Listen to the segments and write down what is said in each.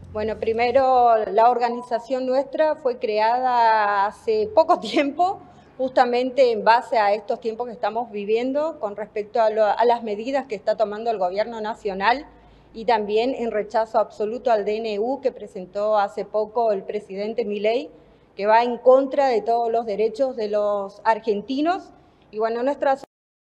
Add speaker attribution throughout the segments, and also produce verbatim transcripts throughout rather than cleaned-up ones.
Speaker 1: Bueno, primero la organización nuestra fue creada hace poco tiempo, justamente en base a estos tiempos que estamos viviendo con respecto a, lo, a las medidas que está tomando el gobierno nacional y también en rechazo absoluto al D N U que presentó hace poco el presidente Milei, que va en contra de todos los derechos de los argentinos. Y bueno, nuestra asociación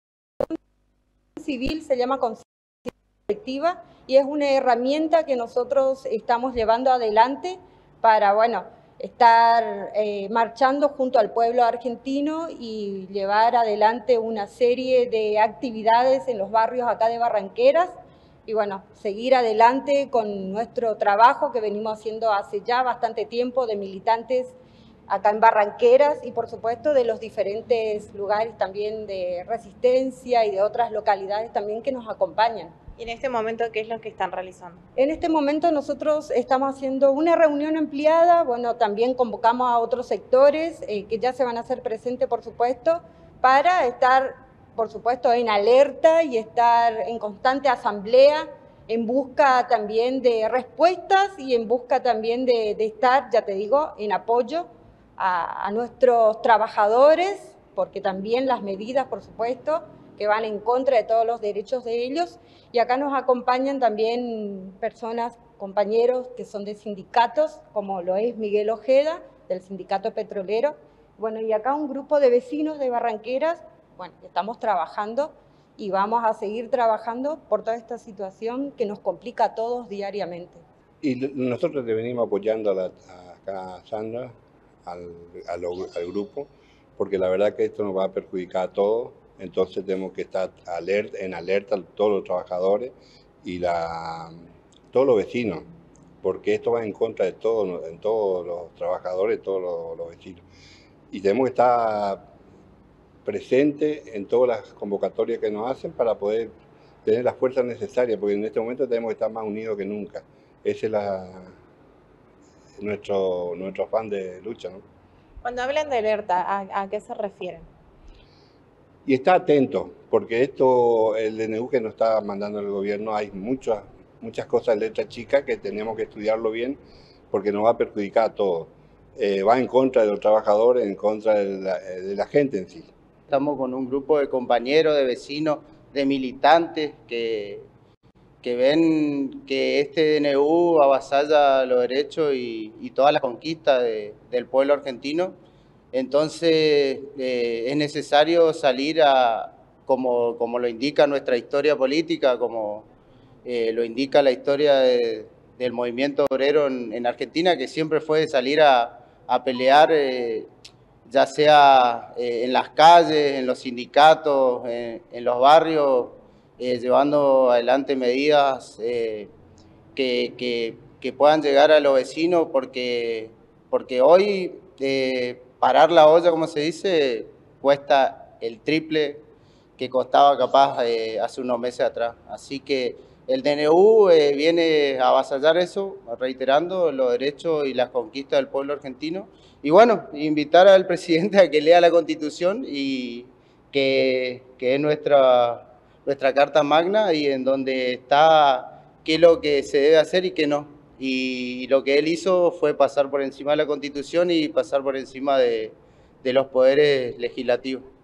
Speaker 1: civil se llama Conciencia Colectiva y es una herramienta que nosotros estamos llevando adelante para, bueno, estar eh, marchando junto al pueblo argentino y llevar adelante una serie de actividades en los barrios acá de Barranqueras y, bueno, seguir adelante con nuestro trabajo que venimos haciendo hace ya bastante tiempo de militantes acá en Barranqueras y, por supuesto, de los diferentes lugares también de Resistencia y de otras localidades también que nos acompañan.
Speaker 2: ¿Y en este momento qué es lo que están realizando?
Speaker 1: En este momento nosotros estamos haciendo una reunión ampliada, bueno, también convocamos a otros sectores eh, que ya se van a hacer presentes, por supuesto, para estar, por supuesto, en alerta y estar en constante asamblea en busca también de respuestas y en busca también de, de estar, ya te digo, en apoyo a, a nuestros trabajadores, porque también las medidas, por supuesto, que van en contra de todos los derechos de ellos. Y acá nos acompañan también personas, compañeros que son de sindicatos, como lo es Miguel Ojeda, del Sindicato Petrolero. Bueno, y acá un grupo de vecinos de Barranqueras, bueno, estamos trabajando y vamos a seguir trabajando por toda esta situación que nos complica a todos diariamente.
Speaker 3: Y nosotros le venimos apoyando a, la, a acá a Sandra, al, al, al grupo, porque la verdad que esto nos va a perjudicar a todos. Entonces tenemos que estar alert, en alerta todos los trabajadores y la, todos los vecinos, porque esto va en contra de todos, en todos los trabajadores, todos los, los vecinos. Y tenemos que estar presentes en todas las convocatorias que nos hacen para poder tener las fuerzas necesarias, porque en este momento tenemos que estar más unidos que nunca. Ese es la, nuestro, nuestro afán de lucha, ¿no?
Speaker 2: Cuando hablan de alerta, ¿a, a qué se refieren?
Speaker 3: Y está atento, porque esto, el D N U que nos está mandando el gobierno, hay muchas, muchas cosas de letra chica que tenemos que estudiarlo bien, porque nos va a perjudicar a todos. Eh, va en contra de los trabajadores, en contra de la, de la gente en sí.
Speaker 4: Estamos con un grupo de compañeros, de vecinos, de militantes que, que ven que este D N U avasalla los derechos y, y todas las conquistas de, del pueblo argentino. Entonces eh, es necesario salir a, como, como lo indica nuestra historia política, como eh, lo indica la historia de, del movimiento obrero en, en Argentina, que siempre fue salir a, a pelear, eh, ya sea eh, en las calles, en los sindicatos, en, en los barrios, eh, llevando adelante medidas eh, que, que, que puedan llegar a los vecinos, porque, porque hoy... Eh, parar la olla, como se dice, cuesta el triple que costaba capaz eh, hace unos meses atrás. Así que el D N U eh, viene a avasallar eso, reiterando los derechos y las conquistas del pueblo argentino. Y bueno, invitar al presidente a que lea la Constitución, y que, que es nuestra, nuestra Carta Magna, y en donde está qué es lo que se debe hacer y qué no. Y lo que él hizo fue pasar por encima de la Constitución y pasar por encima de, de los poderes legislativos.